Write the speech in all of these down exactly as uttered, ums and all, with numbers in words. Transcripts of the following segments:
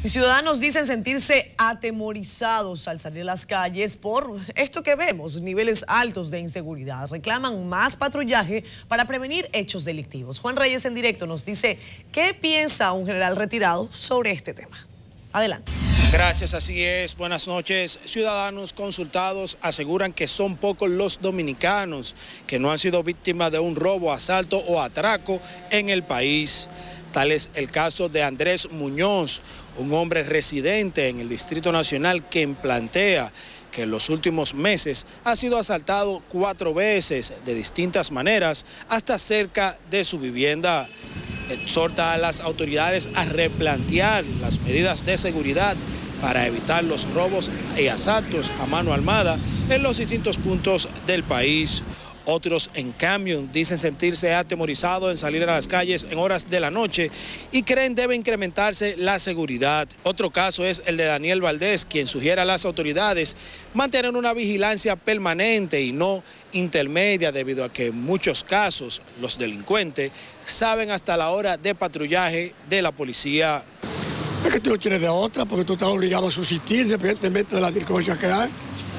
Y ciudadanos dicen sentirse atemorizados al salir a las calles por esto que vemos, niveles altos de inseguridad. Reclaman más patrullaje para prevenir hechos delictivos. Juan Reyes en directo nos dice qué piensa un general retirado sobre este tema. Adelante. Gracias, así es. Buenas noches. Ciudadanos consultados aseguran que son pocos los dominicanos que no han sido víctimas de un robo, asalto o atraco en el país. Tal es el caso de Andrés Muñoz, un hombre residente en el Distrito Nacional, quien plantea que en los últimos meses ha sido asaltado cuatro veces de distintas maneras hasta cerca de su vivienda. Exhorta a las autoridades a replantear las medidas de seguridad para evitar los robos y asaltos a mano armada en los distintos puntos del país. Otros, en cambio, dicen sentirse atemorizados en salir a las calles en horas de la noche y creen debe incrementarse la seguridad. Otro caso es el de Daniel Valdés, quien sugiere a las autoridades mantener una vigilancia permanente y no intermedia, debido a que en muchos casos los delincuentes saben hasta la hora de patrullaje de la policía. Es que tú no tienes de otra, porque tú estás obligado a subsistir independientemente de las delincuencias que hay.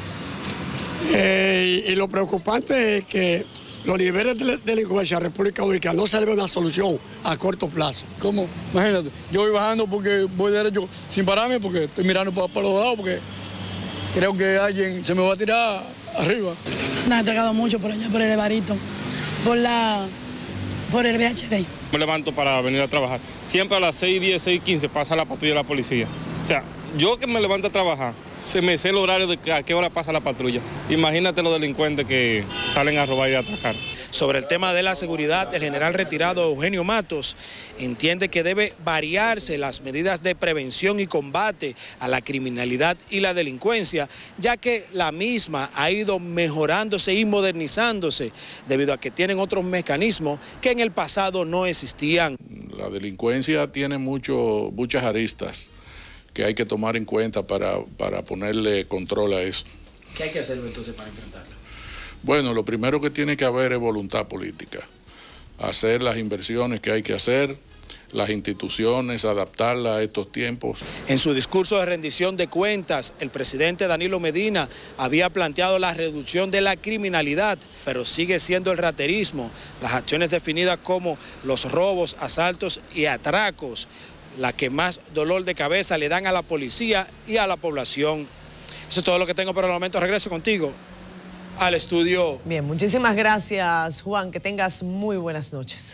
Eh, y, y lo preocupante es que los niveles de delincuencia en la República Dominicana no se le ve una solución a corto plazo. ¿Cómo? Imagínate, yo voy bajando porque voy derecho sin pararme, porque estoy mirando para, para los lados, porque creo que alguien se me va a tirar arriba. Me han atracado mucho por allá, por el Evarito, por la... por el V H D. Me levanto para venir a trabajar. Siempre a las seis diez, seis quince pasa la patrulla de la policía. O sea, yo que me levanto a trabajar, se me sé el horario de a qué hora pasa la patrulla. Imagínate los delincuentes que salen a robar y a atracar. Sobre el tema de la seguridad, el general retirado Eugenio Matos entiende que debe variarse las medidas de prevención y combate a la criminalidad y la delincuencia, ya que la misma ha ido mejorándose y modernizándose debido a que tienen otros mecanismos que en el pasado no existían. La delincuencia tiene mucho, muchas aristas que hay que tomar en cuenta para, para ponerle control a eso. ¿Qué hay que hacer entonces para enfrentarlo? Bueno, lo primero que tiene que haber es voluntad política. Hacer las inversiones que hay que hacer, las instituciones, adaptarlas a estos tiempos. En su discurso de rendición de cuentas, el presidente Danilo Medina había planteado la reducción de la criminalidad, pero sigue siendo el raterismo, las acciones definidas como los robos, asaltos y atracos, la que más dolor de cabeza le dan a la policía y a la población. Eso es todo lo que tengo por el momento. Regreso contigo al estudio. Bien, muchísimas gracias, Juan. Que tengas muy buenas noches.